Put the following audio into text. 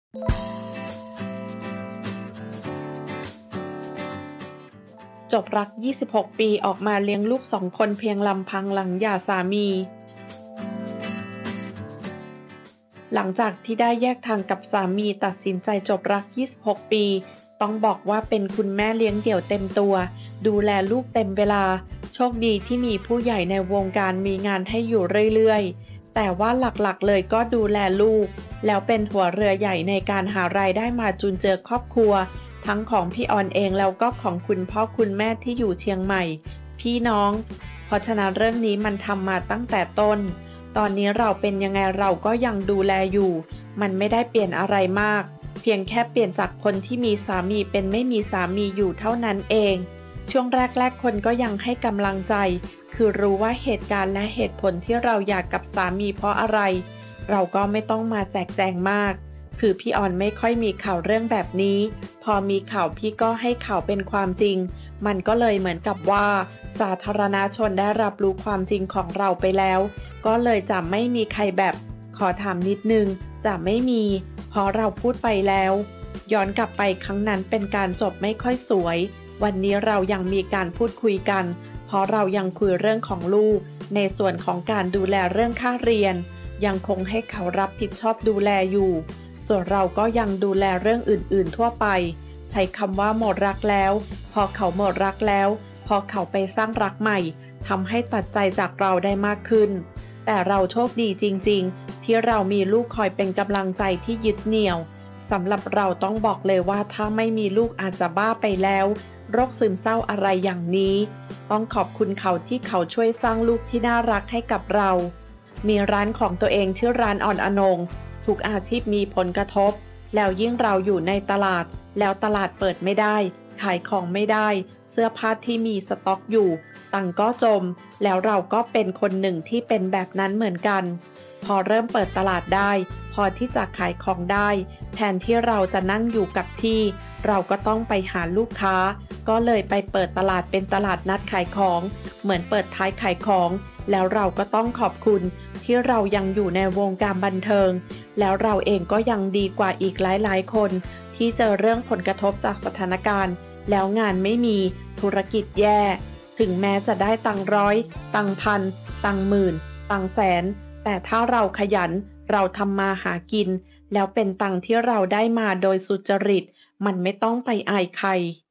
จบรัก 26 ปีออกมาเลี้ยงลูก2 คนเพียงลำพังหลังหย่าสามี หลังจากที่ได้แยกทางกับสามีตัดสินใจจบรัก 26 ปี ต้องบอกว่าเป็นคุณแม่เลี้ยงเดี่ยวเต็มตัว ดูแลลูกเต็มเวลา โชคดีที่มีผู้ใหญ่ในวงการมีงานให้อยู่เรื่อยๆ แต่ว่าหลักๆเลยก็ดูแลลูก แล้วเป็นหัวเรือใหญ่ในการหารายได้มาจุนเจือครอบครัว ทั้งของพี่ออนเองแล้วก็ของคุณพ่อคุณแม่ที่อยู่เชียงใหม่ พี่น้อง เพราะฉะนั้นเรื่องนี้มันทำมาตั้งแต่ต้น ตอนนี้เราเป็นยังไงเราก็ยังดูแลอยู่ มันไม่ได้เปลี่ยนอะไรมาก เพียงแค่เปลี่ยนจากคนที่มีสามีเป็นไม่มีสามีอยู่เท่านั้นเอง ช่วงแรกๆคนก็ยังให้กำลังใจ คือรู้ว่าเหตุการณ์และเหตุผลที่เราอยากกับสามีเพราะอะไร เราก็ไม่ต้องมาแจกแจงมาก คือพี่ออนไม่ค่อยมีข่าวเรื่องแบบนี้ พอมีข่าวพี่ก็ให้ข่าวเป็นความจริง มันก็เลยเหมือนกับว่า สาธารณชนได้รับรู้ความจริงของเราไปแล้ว ก็เลยจะไม่มีใครแบบ ขอถามนิดนึง จะไม่มี เพราะเราพูดไปแล้ว ย้อนกลับไปครั้งนั้นเป็นการจบไม่ค่อยสวย วันนี้เรายังมีการพูดคุยกัน เพราะเรายังคุยเรื่องของลูก ในส่วนของการดูแลเรื่องค่าเรียน ยังคงให้เขารับผิดชอบดูแลอยู่ ส่วนเราก็ยังดูแลเรื่องอื่นๆทั่วไป ใช้คำว่าหมดรักแล้ว พอเขาหมดรักแล้ว พอเขาไปสร้างรักใหม่ ทำให้ตัดใจจากเราได้มากขึ้น แต่เราโชคดีจริงๆ ที่เรามีลูกคอยเป็นกำลังใจที่ยึดเหนี่ยว สำหรับเราต้องบอกเลยว่าถ้าไม่มีลูกอาจจะบ้าไปแล้ว โรคซึมเศร้าอะไรอย่างนี้ ต้องขอบคุณเขาที่เขาช่วยสร้างลูกที่น่ารักให้กับเรา มีร้านของตัวเองชื่อร้านอ่อนอนง ทุกอาชีพมีผลกระทบ แล้วยิ่งเราอยู่ในตลาด แล้วตลาดเปิดไม่ได้ ขายของไม่ได้ เสื้อผ้าที่มีสต็อกอยู่ตังค์ก็จม แล้วเราก็เป็นคนหนึ่งที่เป็นแบบนั้นเหมือนกัน พอเริ่มเปิดตลาดได้ พอที่จะขายของได้ แทนที่เราจะนั่งอยู่กับที่ เราก็ต้องไปหาลูกค้า ก็เลยไปเปิดตลาดเป็นตลาดนัดขายของ เหมือนเปิดท้ายขายของ แล้วเราก็ต้องขอบคุณที่เรายังอยู่ในวงการบันเทิง แล้วเราเองก็ยังดีกว่าอีกหลายๆคนที่เจอเรื่องผลกระทบจากสถานการณ์ แล้วงานไม่มีธุรกิจแย่ ถึงแม้จะได้ตังค์ร้อยตังค์พันตังค์หมื่นตังค์แสน แต่ถ้าเราขยันเราทำมาหากิน แล้วเป็นตังค์ที่เราได้มาโดยสุจริต มันไม่ต้องไปอายใคร